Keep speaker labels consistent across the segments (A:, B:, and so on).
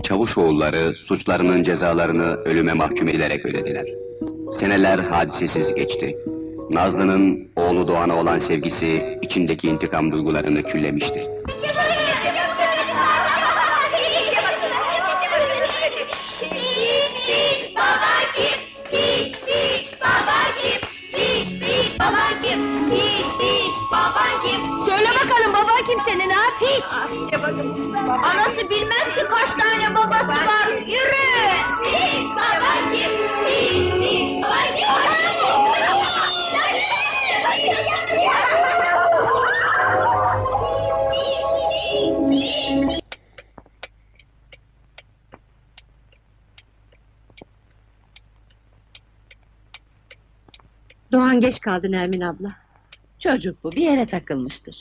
A: Çavuşoğulları suçlarının cezalarını ölüme mahkum edilerek ödediler. Seneler hadisesiz geçti. Nazlı'nın oğlu Doğan'a olan sevgisi içindeki intikam duygularını küllemişti.
B: Söyle bakalım baba kim senin ha piç? Anası bilmez ki kaç tane babası var. Yürü! Piç baba kim? Piç baba kim?
C: Doğan geç kaldı Nermin abla. Çocuk bu, bir yere takılmıştır.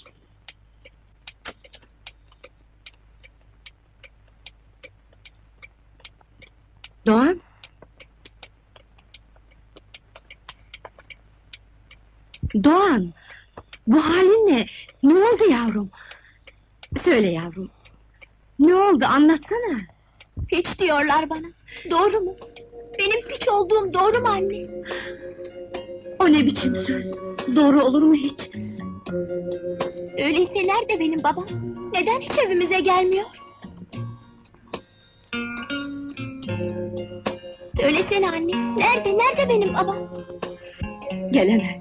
C: Doğan? Doğan! Bu halin ne? Ne oldu yavrum? Söyle yavrum. Ne oldu, anlatsana!
B: Piç diyorlar bana. Doğru mu? Benim piç olduğum doğru mu anne?
C: O ne biçim söz? Doğru olur mu hiç?
B: Öyleyse nerede benim babam? Neden hiç evimize gelmiyor? Söylesene anne, nerede benim babam?
C: Gelemez.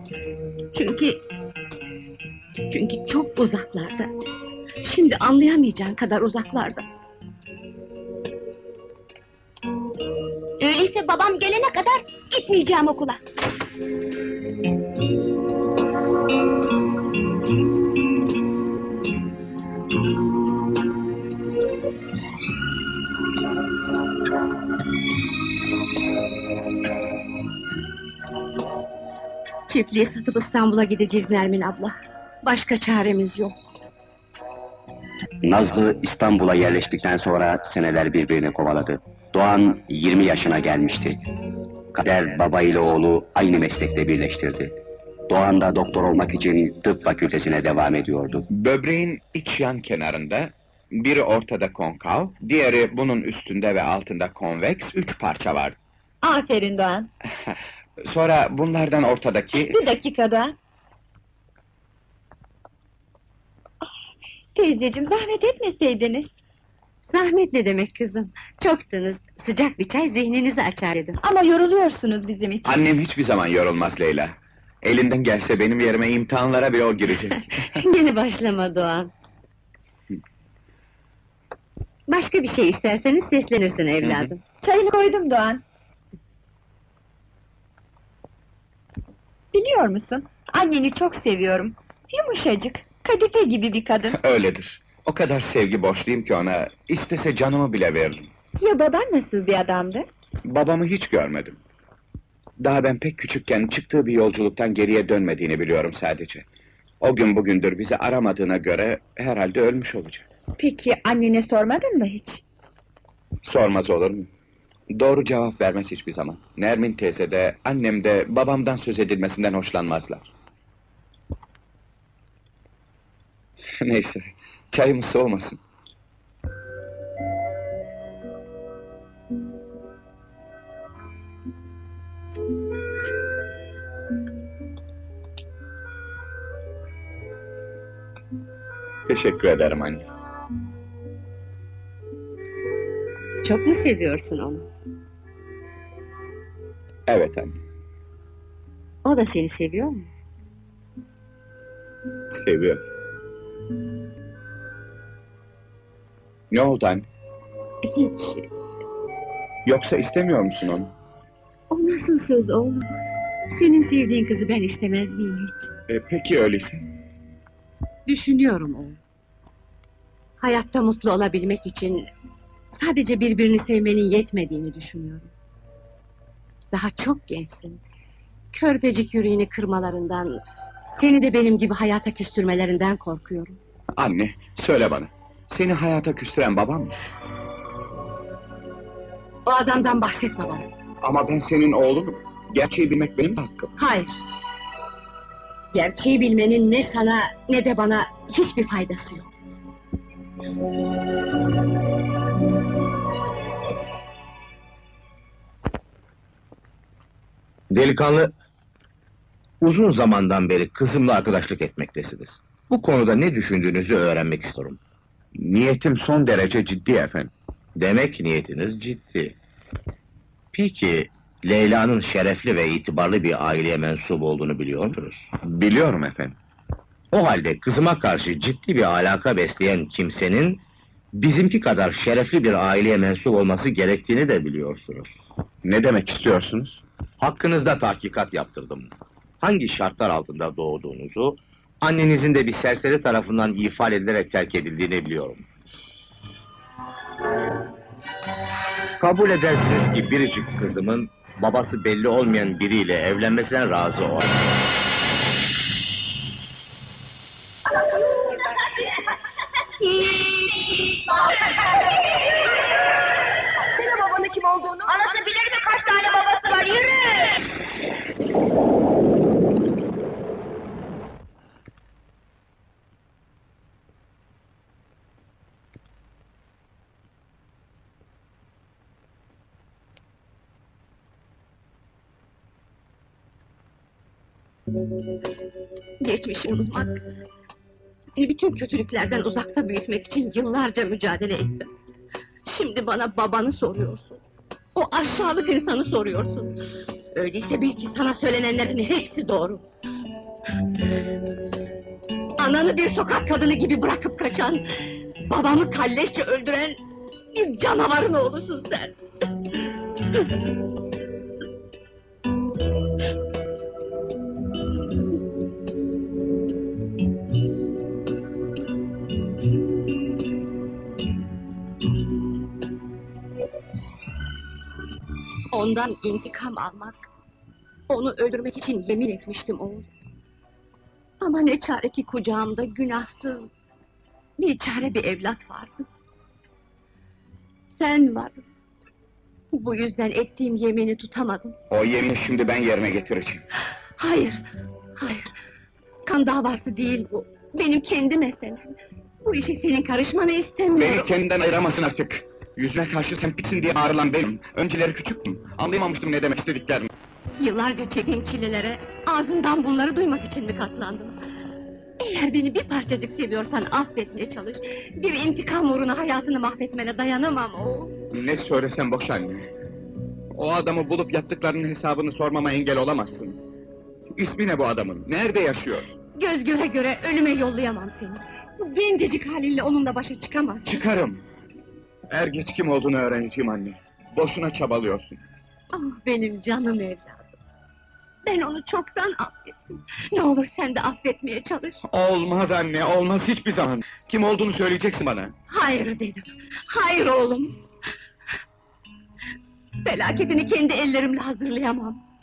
C: Çünkü çok uzaklarda. Şimdi anlayamayacağın kadar uzaklarda.
B: Öyleyse babam gelene kadar gitmeyeceğim okula.
C: Çiftliği satıp İstanbul'a gideceğiz Nermin abla. Başka çaremiz yok.
A: Nazlı İstanbul'a yerleştikten sonra seneler birbirini kovaladı. Doğan 20 yaşına gelmişti. Kader baba ile oğlu aynı meslekte birleştirdi. Doğan da doktor olmak için tıp fakültesine devam ediyordu.
D: Böbreğin iç yan kenarında, biri ortada konkav, diğeri bunun üstünde ve altında konveks 3 parça var.
B: Aferin Doğan.
D: Sonra bunlardan ortadaki...
B: Bir dakikada. Teyzeciğim zahmet etmeseydiniz.
C: Zahmet ne demek kızım? Çoktunuz. Sıcak bir çay zihninizi açar dedim.
B: Ama yoruluyorsunuz bizim için.
D: Annem hiçbir zaman yorulmaz Leyla. Elinden gelse benim yerime imtihanlara bir o girecek.
C: Yeni başlama Doğan. Başka bir şey isterseniz seslenirsin evladım.
B: Çayını koydum Doğan. Biliyor musun? Anneni çok seviyorum. Yumuşacık, kadife gibi bir kadın.
D: Öyledir. O kadar sevgi borçluyum ki ona, istese canımı bile veririm.
B: Ya baban nasıl bir adamdı?
D: Babamı hiç görmedim. Daha ben pek küçükken çıktığı bir yolculuktan geriye dönmediğini biliyorum sadece. O gün bugündür bizi aramadığına göre herhalde ölmüş olacak.
B: Peki annene sormadın mı hiç?
D: Sormaz olur mu? Doğru cevap vermez hiçbir zaman. Nermin teyze de, annem de babamdan söz edilmesinden hoşlanmazlar. Neyse, çayımız soğumasın. Teşekkür ederim anne.
C: Çok mu seviyorsun onu?
D: Evet anne,
C: O da seni seviyor mu?
D: seviyorum. Ne oldu anne?
C: Hiç.
D: Yoksa istemiyor musun onu?
C: O nasıl söz oğlum? Senin sevdiğin kızı ben istemez miyim hiç?
D: Peki öyleyse.
C: Düşünüyorum oğlum. Hayatta mutlu olabilmek için sadece birbirini sevmenin yetmediğini düşünüyorum. Daha çok gençsin. Körpecik yüreğini kırmalarından, seni de benim gibi hayata küstürmelerinden korkuyorum.
D: Anne, söyle bana. Seni hayata küstüren babam mı?
C: O adamdan bahsetme bana.
D: Ama ben senin oğlunum. Gerçeği bilmek benim de hakkım.
C: Hayır. Gerçeği bilmenin ne sana ne de bana hiçbir faydası yok.
E: Delikanlı, uzun zamandan beri kızımla arkadaşlık etmektesiniz. Bu konuda ne düşündüğünüzü öğrenmek istiyorum.
D: Niyetim son derece ciddi efendim.
E: Demek niyetiniz ciddi. Peki, Leyla'nın şerefli ve itibarlı bir aileye mensup olduğunu biliyor musunuz?
D: Biliyorum efendim.
E: O halde kızıma karşı ciddi bir alaka besleyen kimsenin bizimki kadar şerefli bir aileye mensup olması gerektiğini de biliyorsunuz.
D: Ne demek istiyorsunuz?
E: Hakkınızda tahkikat yaptırdım. Hangi şartlar altında doğduğunuzu, annenizin de bir serseri tarafından ifade edilerek terk edildiğini biliyorum. Kabul edersiniz ki biricik kızımın babası belli olmayan biriyle evlenmesine razı ol.
B: Senin babanın kim olduğunu? Anası bilir mi kaç tane babası var? Yürü!
C: Geçmişi unutmak, seni bütün kötülüklerden uzakta büyütmek için yıllarca mücadele ettim. Şimdi bana babanı soruyorsun. O aşağılık insanı soruyorsun. Öyleyse bil ki sana söylenenlerin hepsi doğru. Ananı bir sokak kadını gibi bırakıp kaçan, babamı kalleşçe öldüren bir canavarın oğlusun sen. Ondan intikam almak, onu öldürmek için yemin etmiştim oğul. Ama ne çare ki kucağımda günahsız, bir çare bir evlat vardı. Sen varsın. Bu yüzden ettiğim yemini tutamadım.
D: O yemini şimdi ben yerine getireceğim.
C: Hayır, hayır. Kan davası değil bu. Benim kendi meselem. Bu işe senin karışmanı istemiyorum.
D: Beni kendinden ayıramazsın artık. Yüzüne karşı sen pissin diye bağırılan benim. Önceleri küçüktüm. Anlayamamıştım ne demek istediklerini.
C: Yıllarca çektiğim çilelere, ağzından bunları duymak için mi katlandım? Eğer beni bir parçacık seviyorsan affetmeye çalış. Bir intikam uğruna hayatını mahvetmene dayanamam o.
D: Ne söylesem boş anne. O adamı bulup yaptıklarının hesabını sormama engel olamazsın. İsmi ne bu adamın? Nerede yaşıyor?
C: Göz göre göre ölüme yollayamam seni. Bu gencecik halinle onunla başa çıkamazsın.
D: Çıkarım. Er geç kim olduğunu öğreneceğim anne. Boşuna çabalıyorsun.
C: Ah benim canım evladım. Ben onu çoktan affettim. Ne olur sen de affetmeye çalış.
D: Olmaz anne, olmaz hiçbir zaman. Kim olduğunu söyleyeceksin bana.
C: Hayır dedim. Hayır oğlum. Felaketini kendi ellerimle hazırlayamam.